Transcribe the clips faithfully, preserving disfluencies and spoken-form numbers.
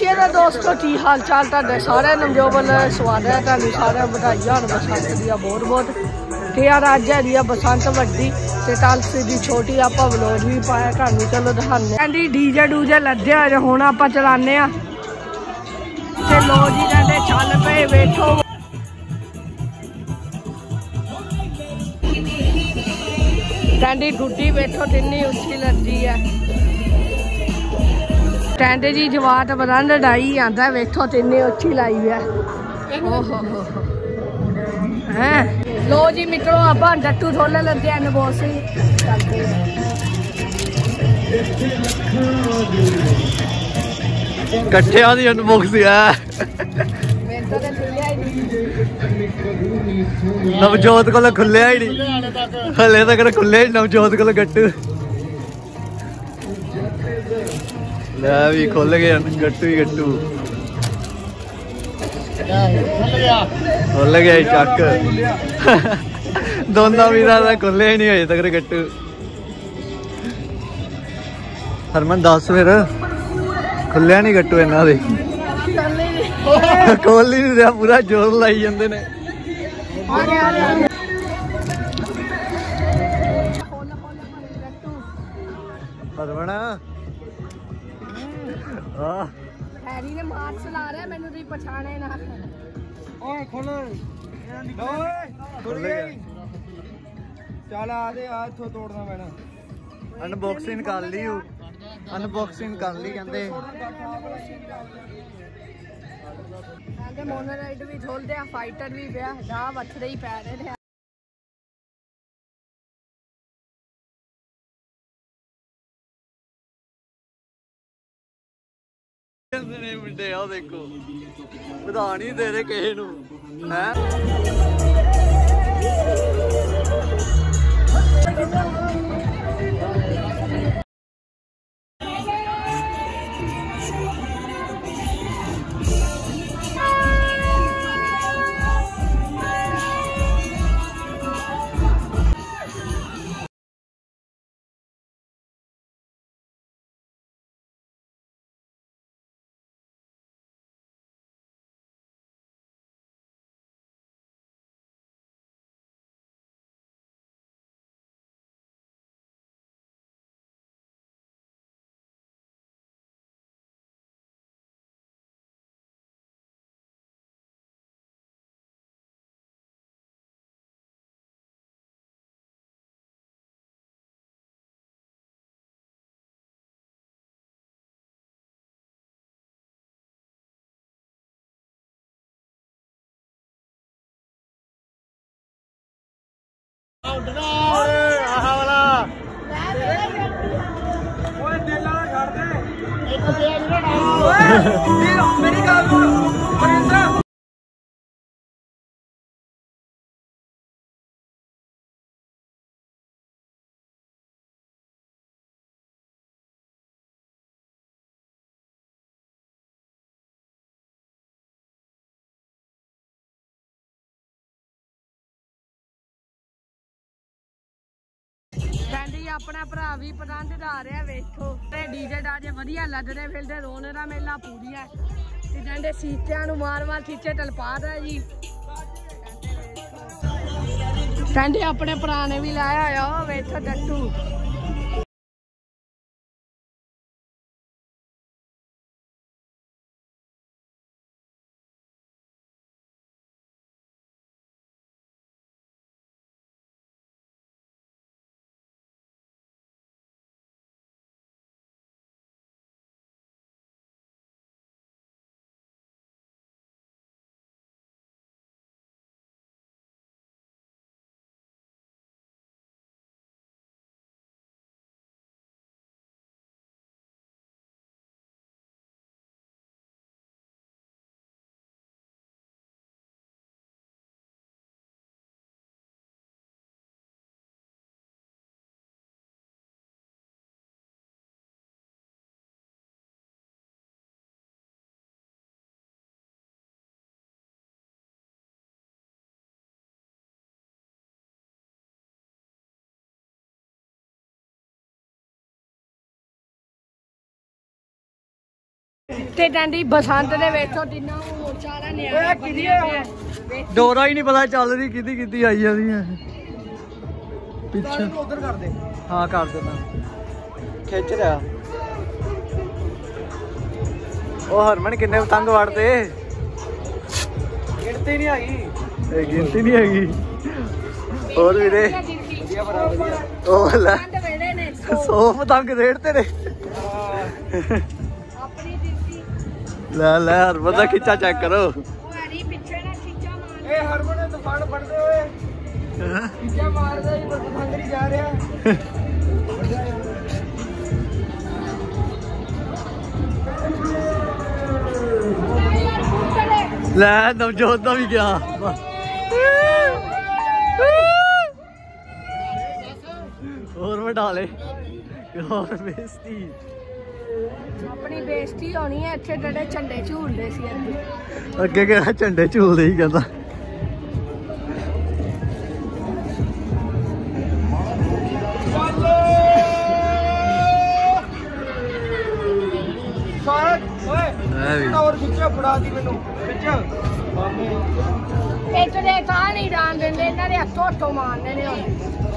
ਸਤਿ ਸ਼੍ਰੀ ਦੋਸਤੋ, ਕੀ ਹਾਲ ਚਾਲ ਤੁਹਾਡੇ ਸਾਰਿਆਂ ਨੂੰ। ਜੋ ਵੱਲ ਸਵਾਗਤ ਹੈ ਤੁਹਾਨੂੰ ਸਾਰਿਆਂ ਵਧਾਈਆਂ ਹੋਣ ਬਸੰਤ ਦੀਆਂ ਬਹੁਤ ਬਹੁਤ। ਤੇ ਯਾਰ ਅੱਜ ਹੈਗੀ ਆ ਬਸੰਤ ਵੱਡੀ ਤੇ ਟਾਲਸੀ ਦੀ ਛੋਟੀ। ਆਪਾਂ ਵਲੋਗ ਵੀ ਪਾਇਆ ਤੁਹਾਨੂੰ, ਚਲੋ ਦਿਖਾਉਂਦੇ। ਕਹਿੰਦੀ ਡੀਜੇ ਡੂਜੇ ਲੱਦੇ ਹੋਏ ਹੁਣ ਆਪਾਂ ਚਲਾਉਂਦੇ ਆ ਤੇ ਲੋ ਜੀ ਕਹਿੰਦੇ ਚੱਲ ਪਏ। ਵੇਖੋ ਕਹਿੰਦੀ ਗੁੱਡੀ ਵੇਖੋ ਕਿੰਨੀ ਉੱਚੀ ਲੱਗੀ ਹੈ। ਕਹਿੰਦੇ ਜੀ ਜਵਾਤ ਪਤਾ ਲੜਾਈ ਆਂਦਾ, ਵੇਖੋ ਤਿੰਨੇ ਉੱਚੀ ਲਾਈ ਹੈ। ਓਹ ਹੋ ਹੋ ਹੈ। ਲੋ ਜੀ ਮਿੱਤਰੋ ਆਪਾਂ ਡੱਟੂ ਥੋਲੇ ਲੱਗੇ ਅਨਬੋਕਸਿੰਗ ਕਰਦੇ ਇਕੱਠਿਆਂ ਦੀ ਅਨਬੋਕਸਿੰਗ ਹੈ। ਨਵਜੋਤ ਕੋਲ ਖੁੱਲਿਆ ਹੀ ਨਹੀਂ ਹਲੇ ਤੱਕ, ਖੁੱਲਿਆ ਹੀ ਨਵਜੋਤ ਕੋਲ ਗੱਟੂ। ਲੈ ਵੀ ਖੁੱਲ ਗਿਆ ਗੱਟੂ ਹੀ ਗੱਟੂ ਖੁੱਲ ਗਿਆ ਚੱਕ। ਦੋਨਾਂ ਵੀਰਾਂ ਦਾ ਖੁੱਲਿਆ ਹੀ ਨਹੀਂ ਹਜੇ ਤੱਕ ਗੱਟੂ। ਹਰਮਨ ਦੱਸ ਫਿਰ, ਖੁੱਲਿਆ ਨਹੀਂ ਗੱਟੂ ਇਹਨਾਂ ਦੇ? ਖੋਲ ਹੀ ਨਹੀਂ ਰਿਹਾ, ਪੂਰਾ ਜ਼ੋਰ ਲਾਈ ਜਾਂਦੇ ਨੇ। ਹਰਮਨ ਹੈਰੀ ਨੇ ਮਾਰਚ ਲਾ ਰਿਹਾ ਮੈਨੂੰ, ਤੁਸੀਂ ਪਛਾਣੇ ਨਾ। ਓਏ ਖੋਲ ਓਏ ਖੁੱਲ ਗਿਆ। ਚੱਲ ਆ ਦੇ, ਆ ਇੱਥੋਂ ਤੋੜਨਾ ਪੈਣਾ। ਅਨਬਾਕਸਿੰਗ ਕਰ ਲਈ, ਅਨਬਾਕਸਿੰਗ ਕਰ ਲਈ ਕਹਿੰਦੇ। ਕਹਿੰਦੇ ਮੋਨੋਰਾਈਡ ਵੀ ਖੋਲਦੇ ਆ, ਫਾਈਟਰ ਵੀ ਪਿਆ, ਦਾ ਵੱਖਰੇ ਹੀ ਪੈ ਰਹੇ ਨੇ। ਮੁੰਡੇ ਆ ਦੇਖੋ, ਵਧਾ ਨਹੀਂ ਦੇ ਰਹੇ ਕਿਸੇ ਨੂੰ ਹੈ। ਮੇਰੀ ਗੱਲ ਸੁਣ ਵਰਿੰਦਰ। ਕਹਿੰਦੀ ਆਪਣਾ ਭਰਾ ਵੀ ਪਸੰਦ ਆ ਰਿਹਾ। ਵੇਖੋ ਤੇ ਡੀਜੇ ਡਾਜੇ ਵਧੀਆ ਲੱਦਦੇ ਫਿਰਦੇ, ਰੋਣ ਦਾ ਮੇਲਾ ਪੂਰੀ ਹੈ। ਤੇ ਕਹਿੰਦੇ ਸੀਟਿਆਂ ਨੂੰ ਮਾਰ ਮਾਰ ਖਿੱਚੇ ਟਲਪਾ ਦਾ ਜੀ। ਕਹਿੰਦੇ ਆਪਣੇ ਭਰਾ ਨੇ ਵੀ ਲਾਇਆ ਹੋਇਆ ਵੇਖੋ ਡੱਟੂ। ਤੇ ਡੰਡੀ ਬਸੰਤ ਦੇ ਵੇਖੋ ਤਿੰਨਾਂ ਨੂੰ ਚਾਰਾ ਨਿਆਣਾ ਕਿਦੀ ਡੋਰਾ ਹੀ ਨਹੀਂ ਪਤਾ ਚੱਲ ਰਹੀ ਕਿਦੀ ਕਿਦੀ ਆਈ ਜਾਂਦੀਆਂ ਪਿੱਛੇ ਉਧਰ ਕਰ ਦੇ। ਹਾਂ ਕਰ ਦੇਣਾ ਖਿੱਚ ਰਿਹਾ। ਉਹ ਹਰਮਨ ਕਿੰਨੇ ਪਤੰਗ ਵੜਦੇ ਗਿਣਤੀ ਨਹੀਂ ਹੈਗੀ ਇਹ ਗਿਣਤੀ ਨਹੀਂ ਹੈਗੀ। ਹੋਰ ਵੀਰੇ ਵਧੀਆ ਬੜਾ ਵਧੀਆ। ਉਹ ਲੈ ਵੇੜੇ ਨੇ ਸੌ ਪਤੰਗ ਰੇੜਤੇ ਨੇ ਆਪਣੀ ਦਿੱਤੀ ਲੈ ਲੈ ਹਰਮਨ ਦਾ ਖਿੱਚਾ ਚੈੱਕ ਕਰੋ। ਉਹ ਹਰੀ ਪਿੱਛੇ ਨਾ ਖਿੱਚਾ ਮਾਰ ਇਹ ਹਰਮਨ ਨੇ ਤੂਫਾਨ ਫੜਦੇ ਹੋਏ ਖਿੱਚਾ ਮਾਰਦਾ ਹੀ ਬਸ ਪਤੰਗ ਨਹੀਂ ਜਾ ਰਿਹਾ। ਲੈ ਨਵਜੋਤ ਦਾ ਵੀ ਗਿਆ। ਹੋਰ ਵਡਾ ਲੈ ਹੋਰ ਬੇਇੱਜ਼ਤੀ। ਆਪਣੀ ਬੇਇੱਜ਼ਤੀ ਹੋਣੀ ਹੈ ਇੱਥੇ ਜਿਹੜੇ ਝੰਡੇ ਝੂਲਦੇ ਸੀ ਅੱਗੇ ਅੱਗੇ ਕਿਹੜਾ ਝੰਡੇ ਝੂਲਦੇ ਹੀ ਕਹਿੰਦਾ। ਓਏ ਹੋਰ ਖਿੱਚਾ ਫੜਾ ਦੀ ਮੈਨੂੰ ਖਿੱਚ ਮਾਮੇ ਇੱਕ ਦੇ ਤਾਂ ਨਹੀਂ ਜਾਣ ਦਿੰਦੇ ਇਹਨਾਂ ਦੇ ਹੱਥੋਂ ਹੱਥੋਂ ਮਾਰਨੇ ਨੇ ਹੁਣ।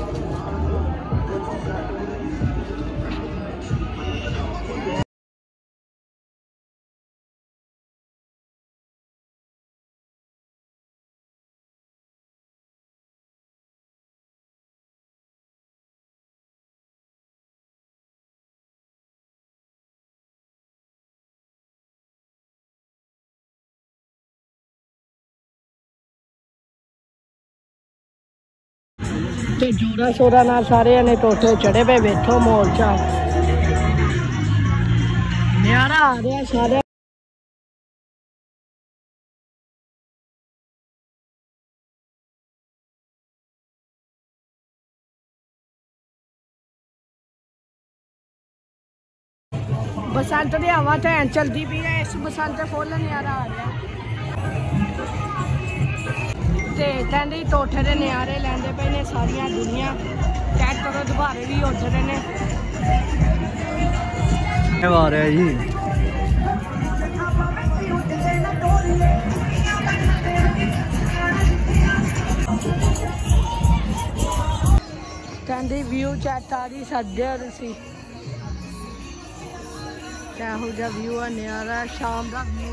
ਤੇ ਜੋਰਾ ਸ਼ੋਰਾ ਨਾਲ ਸਾਰਿਆਂ ਨੇ ਟੋਟੇ ਚੜੇ ਪਏ ਵੇਖੋ ਮੋਰਚਾ ਨਿਆਰਾ ਆ ਰਿਹਾ ਸਾਰੇ। बसंत की हवा तो ऐन चलती पी है इस बसंत फुल नजारा आ रहा ते कहते टोठे के नजारे लेंदे पे ने सारिया दुनिया चेक करो दुबारे भी उठ रहे ने आ रहा जी कहते व्यू चेक आ रही सद्या सी ਇਹੋ ਜਿਹਾ ਵਿਊ ਆ ਨਿਆਰਾ ਸ਼ਾਮ ਦਾ ਵਿਊ।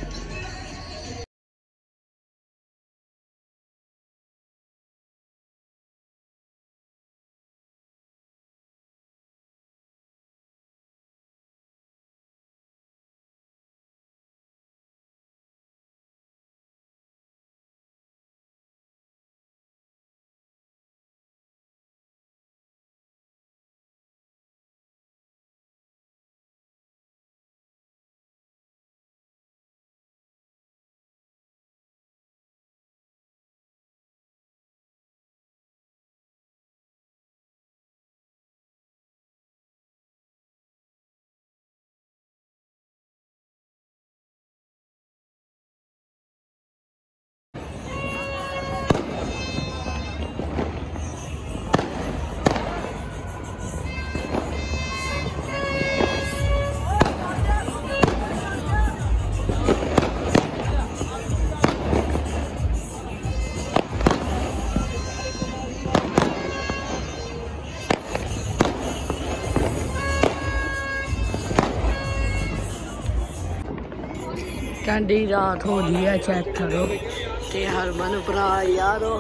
कहती रात हो गई है चेक करो ते हरमन भरा यारो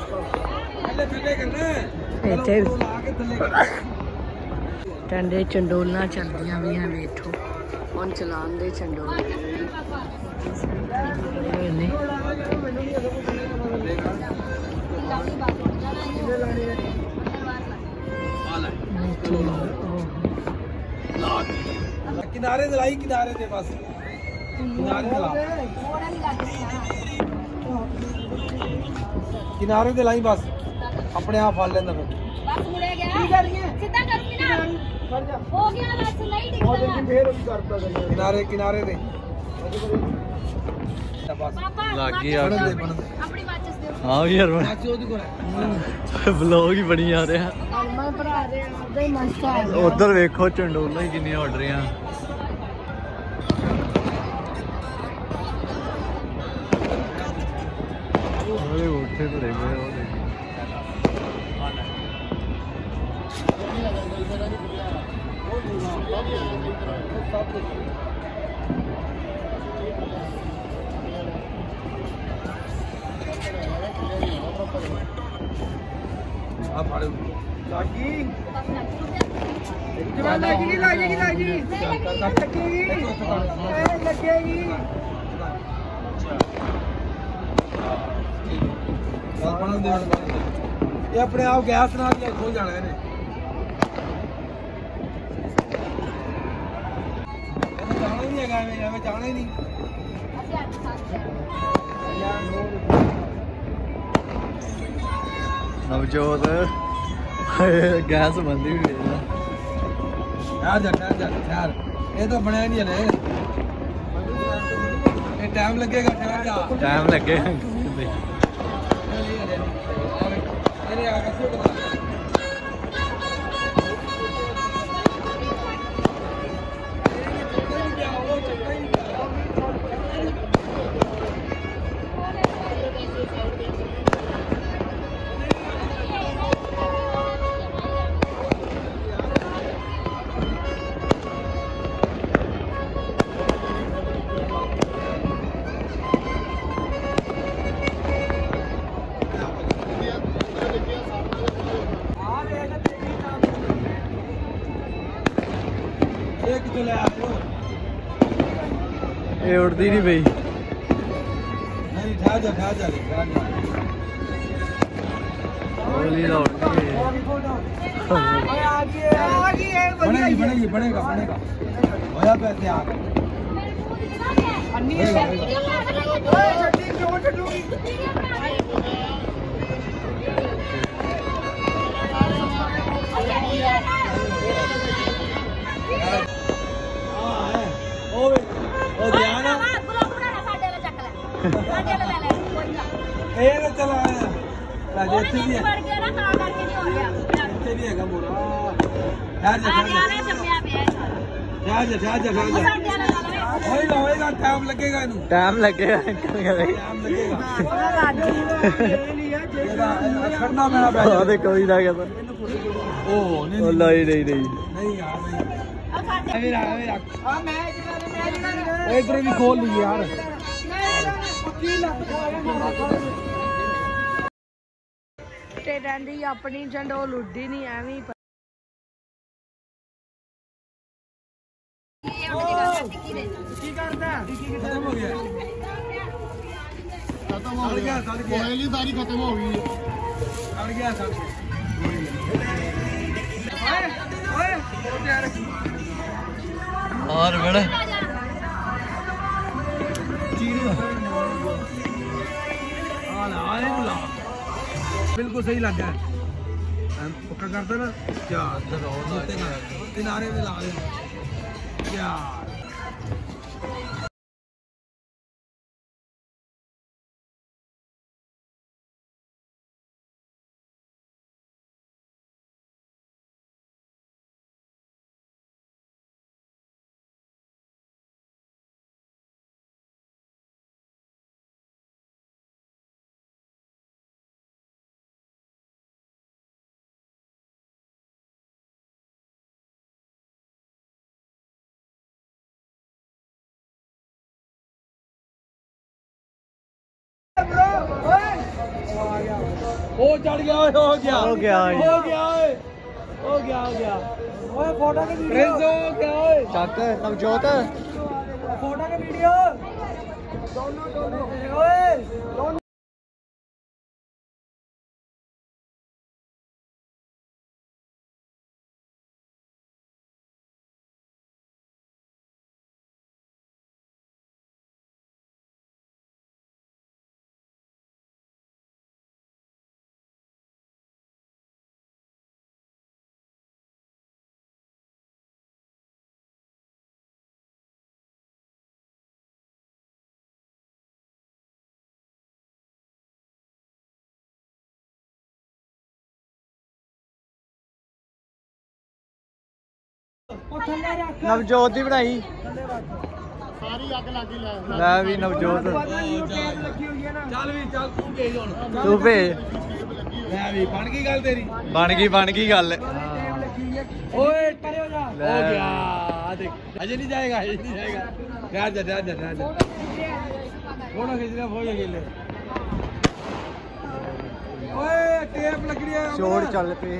कहते चंडोलना चलदियां भी हैं बैठो हम चलान दे चंडोल किनारे दिलाई किनारे दे बस किनारे दे लाई बस अपने आप फल लेंदा फिर बस मुड़े गया की कर रही है सीधा करूंगी ना हो गया बस नहीं दिखता फिर भी करता किनारे किनारे दे लग गई यार अपनी वाचस दे हां यार व्लॉग ही बनी जा रहा हरमन भरा दे उधर मस्त आ उधर देखो चंडोला ही किन्नी उड़ रही हैं ਲਿਫਾਫੇ ਭਰੇ ਪਏ ਉਹ ਦੇਖ ਆ ਫੜ ਲਾਗੀ ਜਵਾਨ ਲੱਗੀ ਲੱਗੀ ਲੱਗੀ ਲੱਗੇਗੀ ਇਹ ਲੱਗੇਗੀ ਇਹ ਆਪਣੇ ਆਪ ਗੈਸ ਨਾਲ ਹੀ ਖੋਲ ਜਾਣਾ ਇਹਨੇ ਇਹਨੇ ਜਾਣਾ ਹੀ ਨਹੀਂ ਹੈਗਾ ਐਵੇਂ ਐਵੇਂ ਜਾਣਾ ਹੀ ਨਹੀਂ ਨਵਜੋਤ ਗੈਸ ਬੰਦੀ ਵੀ ਵੇਖ ਯਾਰ ਜਾ ਠਹਿਰ ਜਾ ਠਹਿਰ ਇਹ ਤਾਂ ਬਣਿਆ ਨਹੀਂ ਹਲੇ ਇਹ ਟਾਈਮ ਲੱਗੇਗਾ ਠਹਿਰ ਜਾ ਟਾਈਮ ਲੱਗੇ ਇਹਨੇ ਆ ਕੇ ਸੁੱਟ ਦਾ ਇਹ ਉੜਦੀ ਨਹੀਂ ਪਈ ਨਹੀਂ ਠਹਿਰ ਜਾ ਠਹਿਰ ਜਾ ਗੋਲੀ ਦਾ ਉੜਦੀ ਆ ਗਈ ਆ ਗਈ ਬਣੇਗੀ ਬਣੇਗੀ ਬਣੇਗਾ ਬਣੇਗਾ ਹੋਇਆ ਪਿਆ ਤਿਆਰ ਅੰਨੀ ਓਏ ਛੱਡੀ ਕਿਉਂ ਛੱਡੂਗੀ ਓਏ ਉਹ ਧਿਆਨ ਆ ਬਲੌਗ ਬਣਾਣਾ ਸਾਡੇ ਵਾਲਾ ਚੱਕ ਲੈ ਸਾਡੇ ਵਾਲਾ ਲੈ ਲੈ ਕੋਈ ਨਾ ਇਹ ਨਾ ਚਲਾ ਆਇਆ ਰਾਜੇ ਇੱਥੇ ਵੀ ਹੈ ਵੜ ਗਿਆ ਨਾ ਤਾਂ ਕਰਕੇ ਨਹੀਂ ਹੋ ਰਿਹਾ ਇੱਥੇ ਵੀ ਹੈਗਾ ਮੋਰਾ ਠਹਿਰ ਜਾ ਆ ਠਹਿਰ ਗਿਆ ਜਾ ਨੇ ਜੰਮਿਆ ਪਿਆ ਇਹ ਸਾਰਾ ਠਹਿਰ ਜਾ ਠਹਿਰ ਜਾ ਠਹਿਰ ਜਾ ਸਾਡੇ ਵਾਲਾ ਲਾ ਲੈ ਹੋਏਗਾ ਹੋਏਗਾ ਟਾਈਮ ਲੱਗੇਗਾ ਇਹਨੂੰ ਟਾਈਮ ਲੱਗੇਗਾ ਟਾਈਮ ਲੱਗੇਗਾ ਉਹਦਾ ਰਾਜੂ ਇਹਦਾ ਖੜਨਾ ਪੈਣਾ ਪੈ ਉਹਦੇ ਕੋਈ ਨਾ ਕਹਿੰਦਾ ਉਹ ਨਹੀਂ ਉਹ ਨਹੀਂ ਨਹੀਂ ਨਹੀਂ ਨਹੀਂ ਯਾਰ ਨਹੀਂ ਆ ਸਾਡੇ ਐਵੇਂ ਰੱਖ ਐਵੇਂ ਰੱਖ ਆ ਮੈਚ ਕਰ ਮੈਚ ਕਰ ਇਧਰ ਵੀ ਖੋਲ ਲਈ ਯਾਰ ਪੱਕੀ ਲੱਗ ਤੇ ਰਹਿੰਦੀ ਆਪਣੀ ਜੰਡ ਉਹ ਲੁੱਡੀ ਨਹੀਂ ਐਵੇਂ ਹੀ ਕੀ ਕਰਦਾ ਖਤਮ ਹੋ ਗਿਆ ਖਤਮ ਹੋ ਗਿਆ ਸੜ ਗਿਆ ਕੋਇਲੀ ਸਾਰੀ ਖਤਮ ਹੋ ਗਈ ਸੜ ਗਿਆ ਸੜ ਗਿਆ ਓਏ ਓਏ ਯਾਰ और बड़े बिल्कुल सही लग गया पक्का करता ना क्या किनारे में ला दे क्या हो चढ़ गया हो गया हो गया हो गया हो गया हो गया ओए फोटो के वीडियो हो गया ओए चक नवजोत फोटो के वीडियो दोनों दोनों ओए दोनों नवजोत दी बनाई ਲੈ ਵੀ ਨਵਜੋਤ ਚੱਲ ਵੀ ਚੱਲ ਤੂੰ ਭੇਜ ਹੁਣ ਤੂੰ ਭੇਜ ਲੈ ਵੀ ਬਣ ਗਈ ਗੱਲ ਤੇਰੀ ਬਣ ਗਈ ਬਣ ਗਈ ਗੱਲ ਓਏ ਪਰੇ ਹੋ ਜਾ ਹੋ ਗਿਆ ਆ ਦੇਖ ਅਜੇ ਨਹੀਂ ਜਾਏਗਾ ਅਜੇ ਨਹੀਂ ਜਾਏਗਾ ਰਹਿ ਜਾ ਰਹਿ ਜਾ ਰਹਿ ਜਾ ਫੋਟੋ ਖਿੱਚਣਾ ਫੋਟੋ ਖਿੱਚ ਲੈ ਓਏ ਟੇਪ ਲੱਗ ਰਹੀ ਹੈ ਛੋੜ ਚੱਲ ਪਏ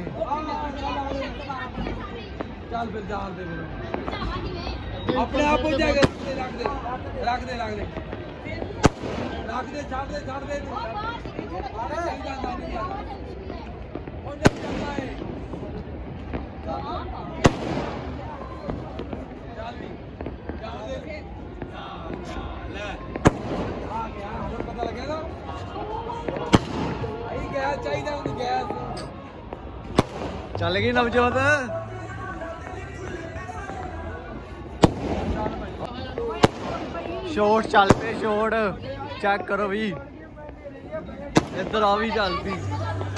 ਚੱਲ ਫਿਰ ਜਾਣ ਦੇ ਫਿਰ ਆਪਣੇ ਆਪ ਹੋ ਜਾਏਗਾ ਰੱਖ ਦੇ ਰੱਖ ਦੇ ਰੱਖ ਦੇ ਰੱਖ ਦੇ ਛੱਡ ਦੇ ਛੱਡ ਦੇ ਅਰੇ ਜਾਂਦਾ ਨਹੀਂ ਯਾਰ ਉਹ ਨਹੀਂ ਜਾਂਦਾ ਹੈ ਚੱਲ ਵੀ ਜਾਣ ਦੇ ਲੈ ਆ ਗਿਆ ਹੁਣ ਪਤਾ ਲੱਗਿਆ ਨਾ ਆਈ ਗੈਸ ਚਾਹੀਦਾ ਉਹਨੂੰ ਗੈਸ ਚੱਲ ਗਈ ਨਵਜੋਤ ਸ਼ੋਟ ਚੱਲ ਪਏ ਸ਼ੋਟ ਚੈੱਕ ਕਰੋ ਵੀ ਇੱਧਰ ਆ ਵੀ ਚੱਲ ਪਈ